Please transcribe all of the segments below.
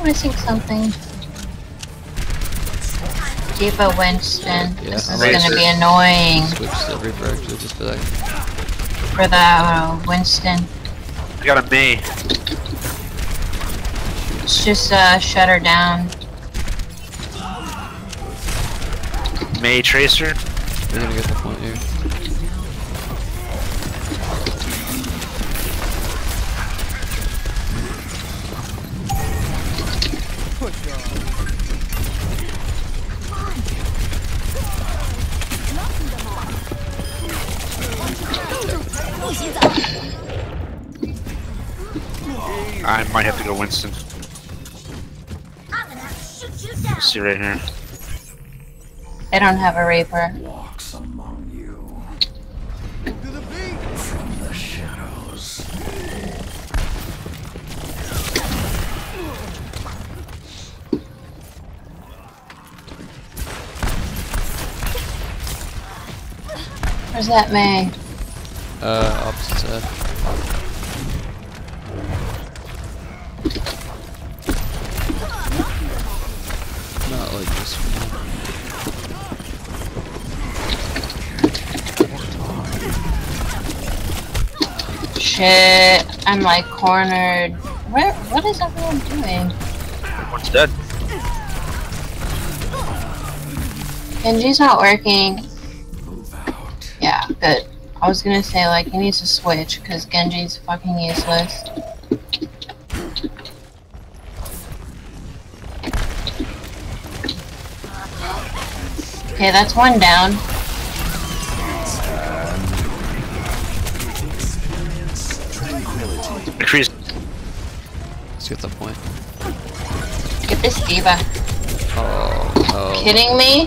missing something. D.Va Winston. Yeah, This is I might gonna be annoying. switch to Reaper actually just for that. For that Winston. I got a Mei. Let's just shut her down. Mei Tracer. We're gonna get the point here. I might have to go Winston. See right here. I don't have a Reaper. Walks among you from the shadows. Where's that Mei? Opposite side. Not like this one. Shit, I'm like cornered. What is everyone doing? One's dead. Genji's not working. Yeah, good. I was gonna say, like, he needs to switch, because Genji's fucking useless. Okay, that's one down. Increase. Let's get the point. Get this D.Va. Oh, no. Kidding me?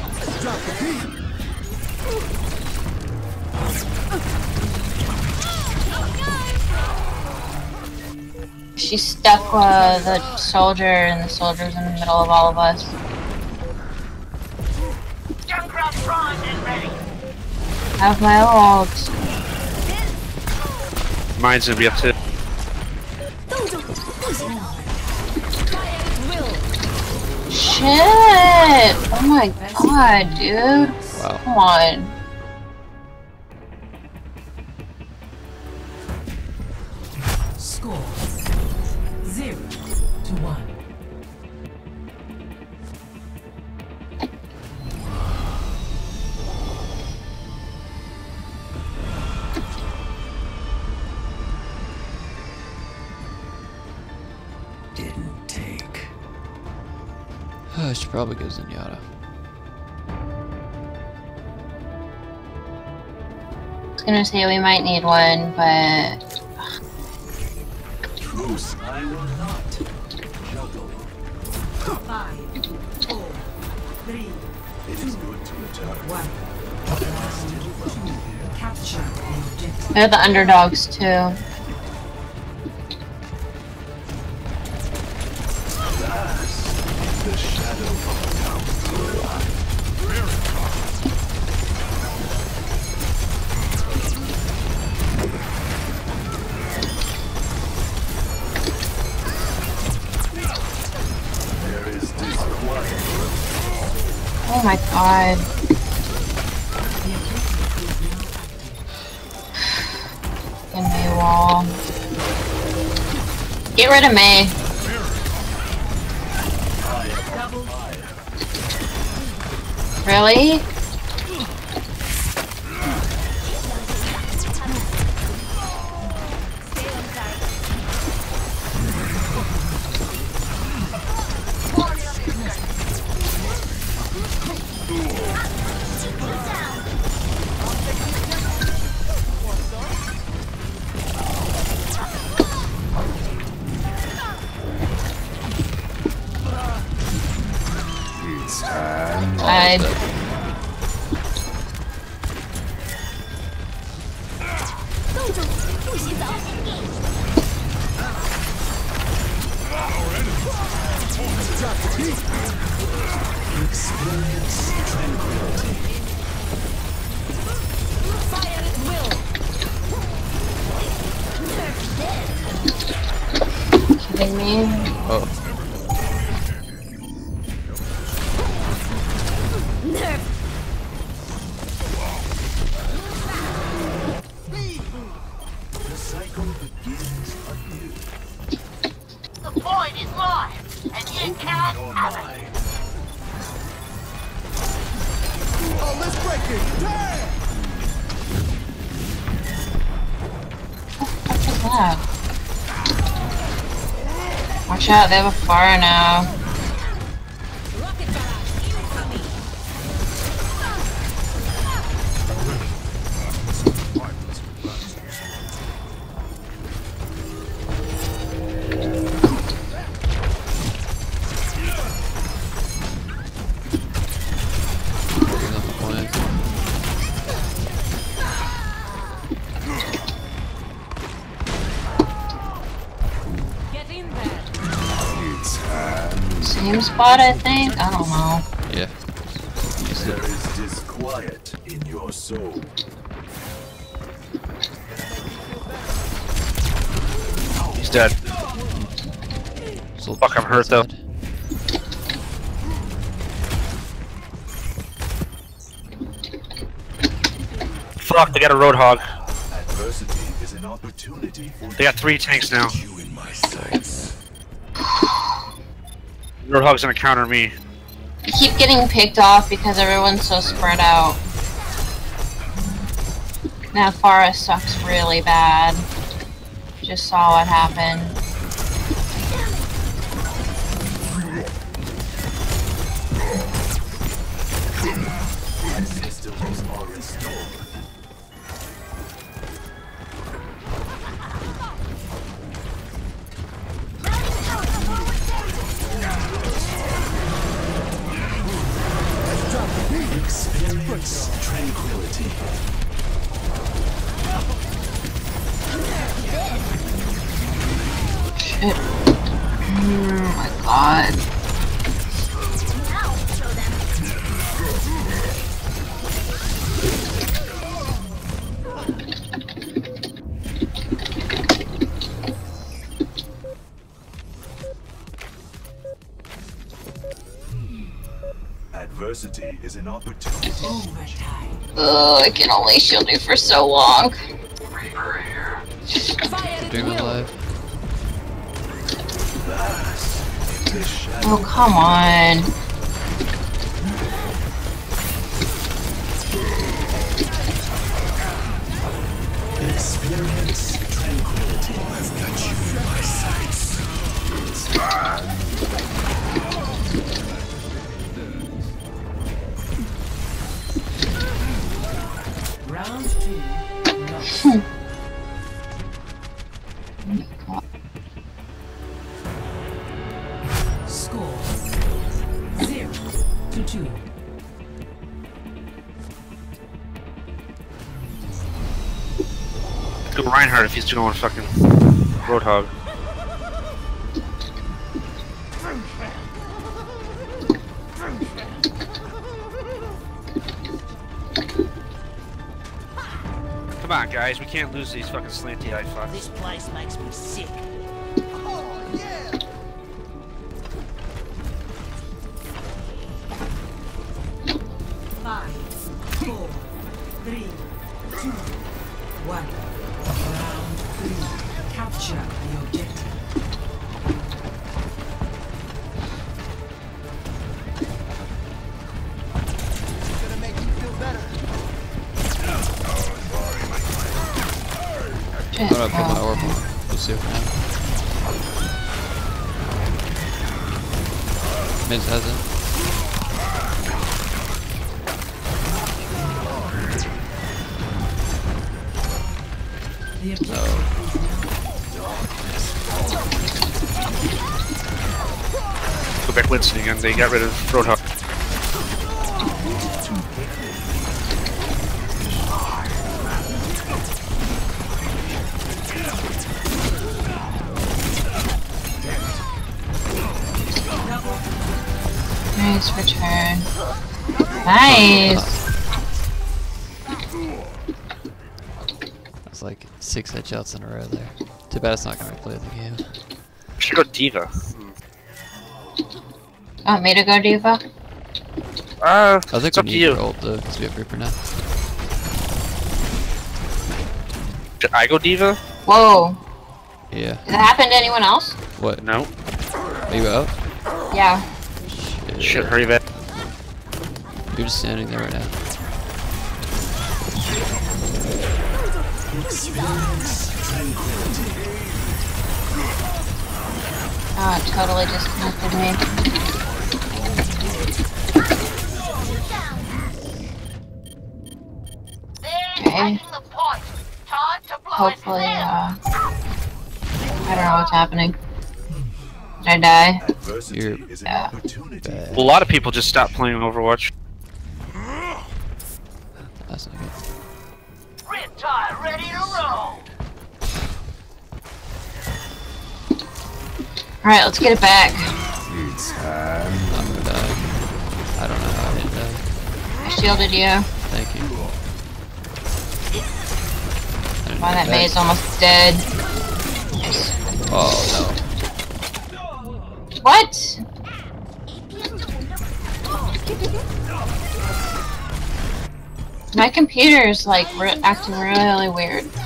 She stuck the soldier, and the soldier's in the middle of all of us. Have my ult. Mine's gonna be up to. Shit! Oh my god, dude. Wow. Come on. Score 0-1. Didn't take. I should probably go Zenyatta. I was gonna say we might need one, but Truce, I will not juggle. 5, 4, 3, It is good to return. 1. Capture the objective. they're the underdogs too. The shadow there is disquiet. Oh my god. In Mei wall. Get rid of Mei. Really? It's time. Experience tranquility. Kidding me? Oh. Oh, let's break it. Damn! What is that? Watch out, they have a fire now. Bringing up the point. It's time. Same spot, I think? I don't know. Yeah. Use There it. is disquiet in your soul. He's dead. Sold Fuck, I'm hurt, though. outside. Fuck, they got a Roadhog. Adversity is an opportunity for They got 3 tanks now. you in my sights. Roadhog's gonna counter me. I keep getting picked off because everyone's so spread out. That Pharah sucks really bad. Just saw what happened. My systems are restored. Experience tranquility. Shit. Oh my god. Adversity is an opportunity. Overtime. Ugh, I can only shield you for so long. Reaper here. Keeping him alive. Vast in the shadow. Oh, come on. Experience tranquility. I've got you in my sights. It's time. Round 2. Lost. Score 0-2. Go Reinhardt if he's going fucking Roadhog. Come on, guys, we can't lose these fucking slanty eye fucks. This place makes me sick. 5, 4, 3, 2, 1. Round 3. Capture the objective. Shit. I'm gonna put my Oh. orb on. We'll see what happens. Miz has it. The objective Oh. Go back Winston again, they got rid of Roadhog. Nice return. Nice. That's like 6 headshots in a row there. Too bad it's not gonna replay the game. Should go Diva. Want me to go Diva? I think it's we up to need you. your ult though, because we have Reaper now. Should I go Diva? Whoa. Yeah. Did that happen to anyone else? What? No. Are you out? Yeah. Shit, hurry back. You're just standing there right now. Oh, it totally disconnected me. Okay. Hopefully, I don't know what's happening. Did I die? Adversity You're is an Yeah. opportunity. bad. Well, a lot of people just stopped playing Overwatch. That's not good. Alright, let's get it back. It's time. I'm gonna die. I don't know how I didn't die. I shielded you. Thank you. I didn't Why get that back. maid's almost dead. Oh What? My computer's like acting really weird. no.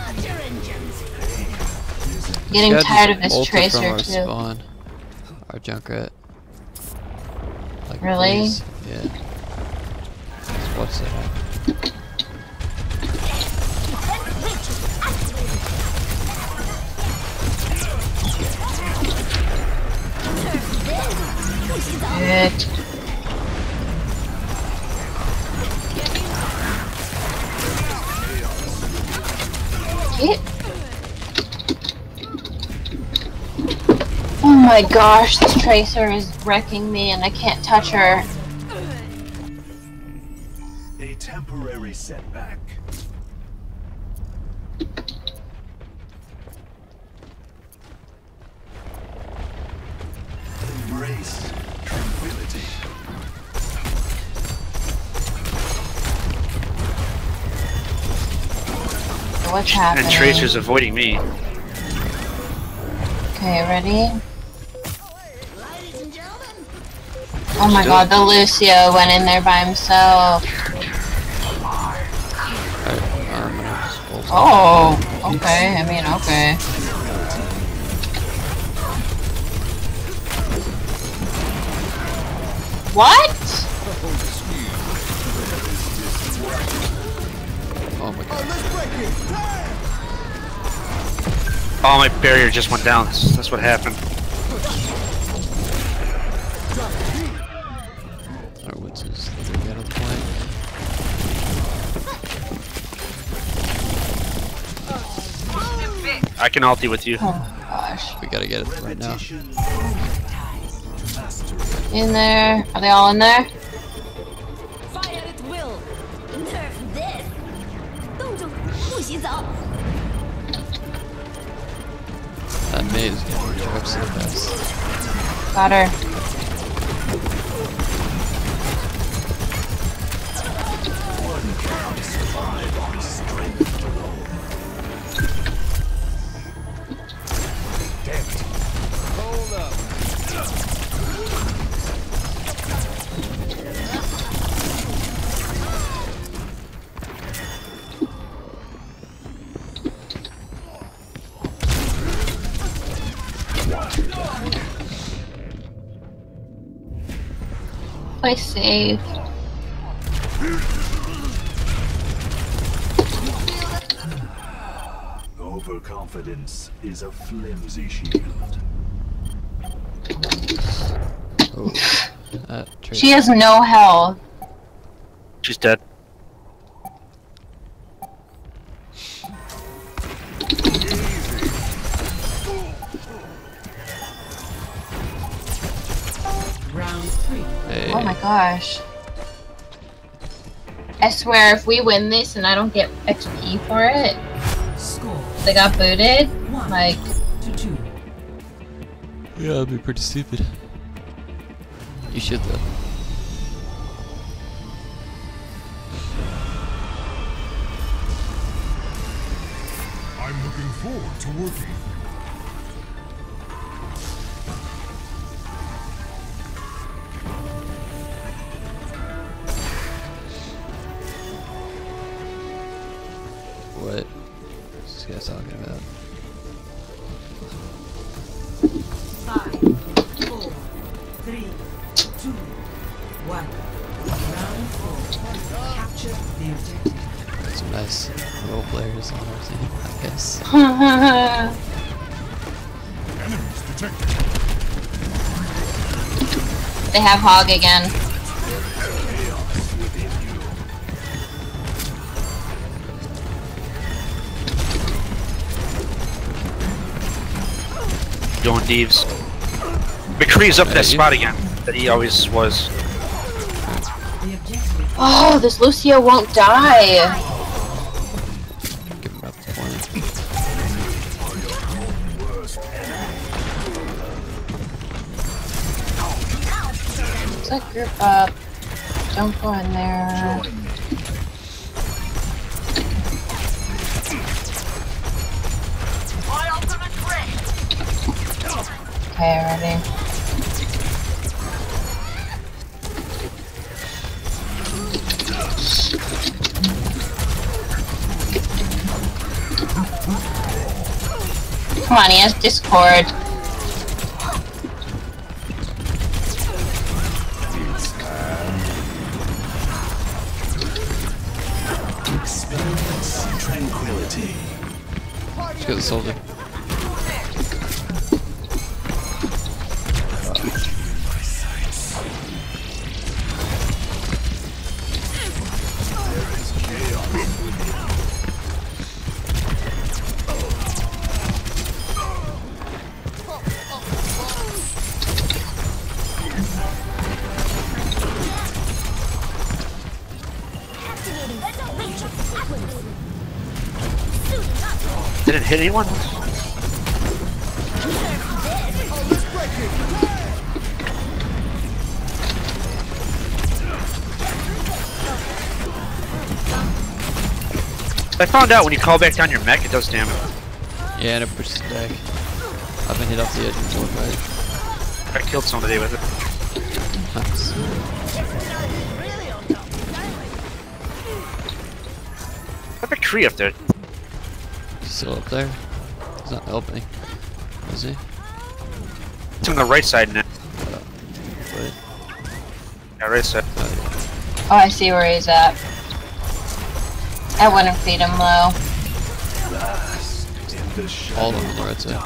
Getting She had tired of this ulted tracer from our too. spawn. Our Junkrat. Like, Really? please. Yeah. What's that? Good. Get. Oh my gosh, this tracer is wrecking me and I can't touch her. A temporary setback. Embrace tranquility. What's happening? And Tracer's avoiding me. Okay, ready? Oh my god, the Lucio went in there by himself. I'm gonna just ult. Oh, okay, I mean, okay. What? Oh my god. Oh, my barrier just went down. That's what happened. Our woods is literally out of the point. I can ulti with you. Oh my gosh. We gotta get it right now. In there. Are they all in there? Fire at will. Nerf this. 冻住，不许走。 That maid is getting rejected so fast. Got her. Play safe. Overconfidence is a flimsy shield. Oh. That She has no health. She's dead. Round 3. Hey. Oh my gosh. I swear, if we win this and I don't get XP for it, Score they got booted. 1 Like, to 2. Yeah, that'd be pretty stupid. You should though. I'm looking forward to working. What is this guy talking about? 5, 4, 3, 1. Round 4. Capture the objective. Got some nice role players on our team, I guess. Enemies detected. They have Hog again. Going Deeves. McCree's up that spot again that he always was. The objective. Oh, this Lucio won't die. Give him up the point. Let's like group up. Don't go in there. Okay, ready. Come on, he has Discord. Experience tranquility. Let's get the soldier. Didn't hit anyone? I found out when you call back down your mech, it does damage. Yeah, and it pushes back. I've been hit off the edge before, but I killed somebody with it. nice. I have a tree up there. He's still up there. He's not helping. Is he? It's on the right side now. Wait. Yeah, right side. Oh, Oh, I see where he's at. I wouldn't feed him low. In the yeah. All of them on the right side.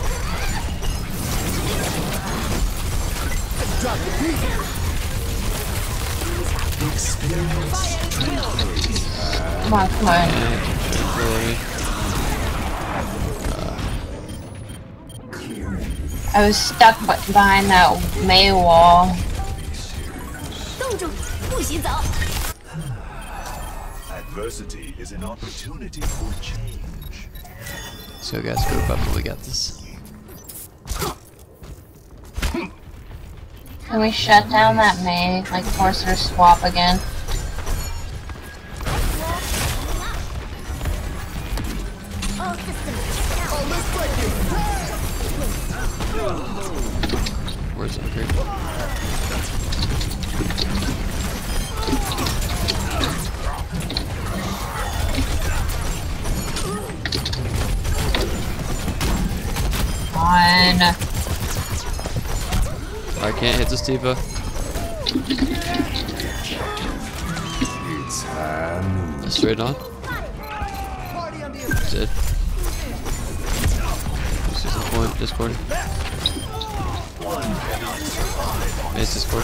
experience tranquility. Come on, come on. Tranquility. I was stuck behind that Mei wall. 冻住，不许走！ Adversity is an opportunity for change. So guys, group up and we got this. Can we shut down that Mei? Like force her to swap again? All systems almost working. Where's the group? On. I can't hit the Steva. It's hand. Straight on. Dead. This is the point. Discord. It's Discord.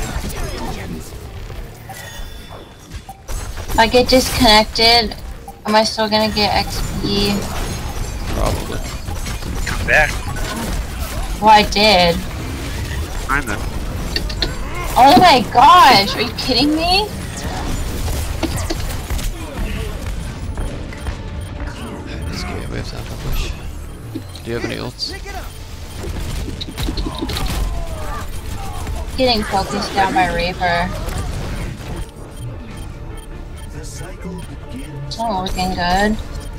If I get disconnected, am I still gonna get XP? Probably. Come back. Well, I did. I'm the. Oh my gosh, are you kidding me? This game, we have to have a push. Do you have any ults? Getting focused down by Reaper. The cycle begins. It's not looking good.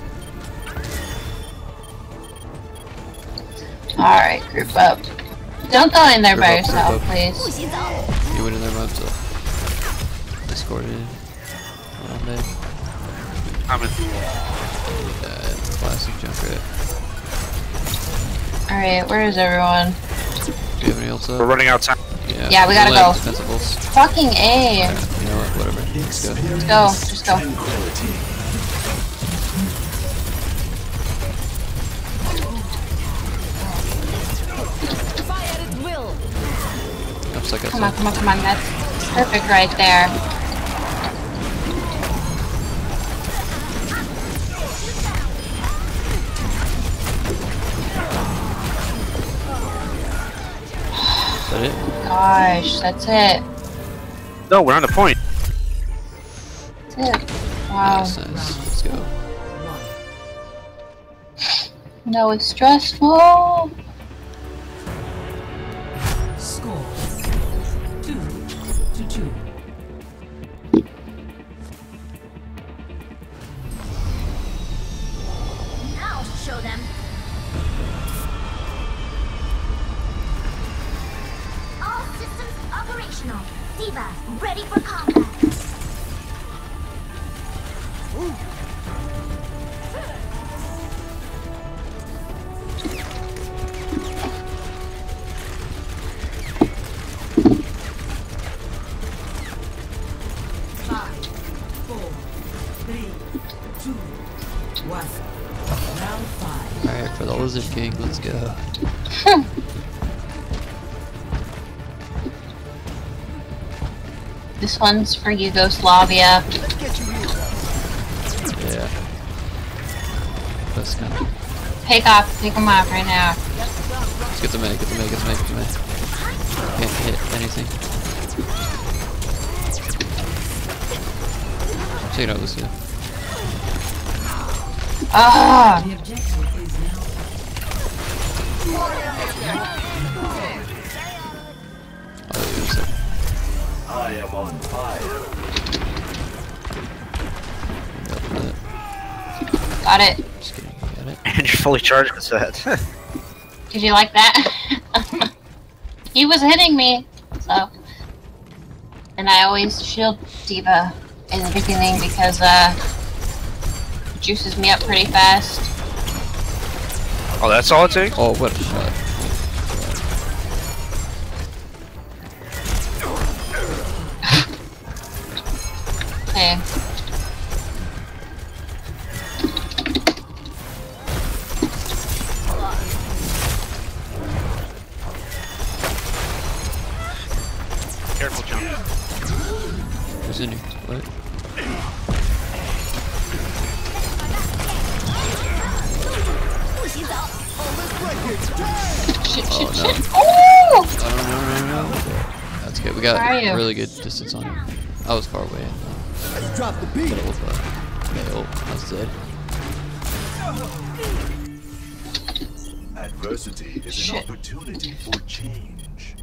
Alright, group up. Don't go in there by Group up, yourself, group up. please. 不许走！ You went in there by himself. Discord in. On there. I'm in. Classic Junkrat. Alright, where is everyone? Do you have any ults We're up? running out of time. Yeah, Yeah, we gotta like go. Defensibles. Fucking A. You know what? Whatever. Let's go. Let's go. Just go. Fire at will. Oops, I got Come on, some. come on, come on. That's perfect right there. Is that it? Gosh, that's it. No, we're on the point. That's it. Wow. Nice, nice. Let's go. That was stressful. Score 2-2. Now show them. All systems operational. Diva, ready for combat. Five, 4, 3, 2, 1. Round 5. Alright, for the Lizard King, let's go. This one's for Yugoslavia. Yeah. That's kind of. Take them off right now. Let's get the minute, get the minute, get the minute, get the minute. Can't hit anything. So you know this guy. Ah! The objective is now. Oh, you said. I am on fire. Got it. Just kidding, got it. And you're fully charged with that. Did you like that? He was hitting me, so. And I always shield Diva in the beginning because it juices me up pretty fast. Oh, that's all it takes? Oh, what a shot. Okay. Careful, jump. Who's in here? What? Shit, Oh, shit, no. shit. Oh! Oh, no. That's good. We got Where are you? really good distance on him. I was far away. Drop the beat. Nail. I was dead. Adversity is Shit. an opportunity for change.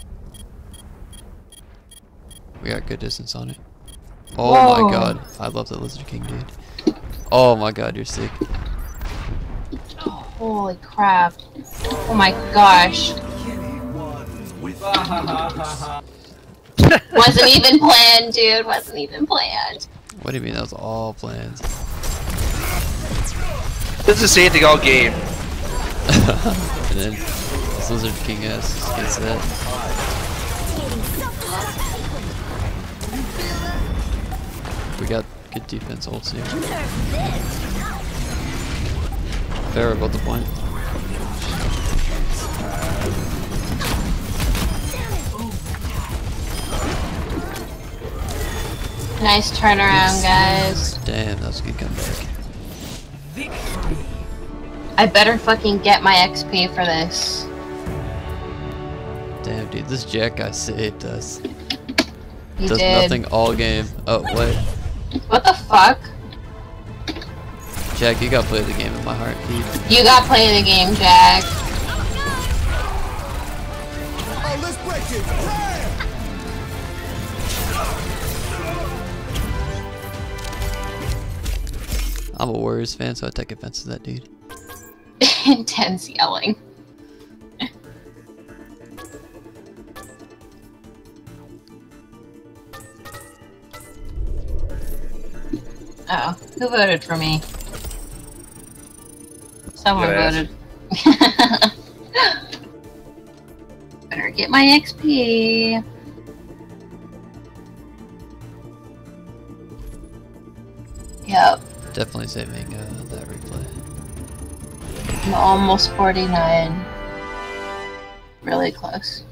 We got good distance on it. Oh Whoa. my god. I love the Lizard King, dude. Oh my god, you're sick. Holy crap. Oh my gosh. With Wasn't even planned, dude. Wasn't even planned. What do you mean that was all plans? This is the same thing all game. And then this Lizard King ass gets that. We got good defense ults here. Fair about the point. Nice turnaround, guys. Damn, that was a good comeback. I better fucking get my XP for this. Damn, dude, this Jack guy saved us. He Does did. nothing all game. Oh, wait. What the fuck? Jack, you gotta play the game in my heart, dude. You got play the game, Jack. oh, let's break it. I'm a Warriors fan, so I take offense to that, dude. Intense yelling. Uh oh, who voted for me? Someone Good voted. Better get my XP. Definitely saving that replay. I'm almost 49. Really close.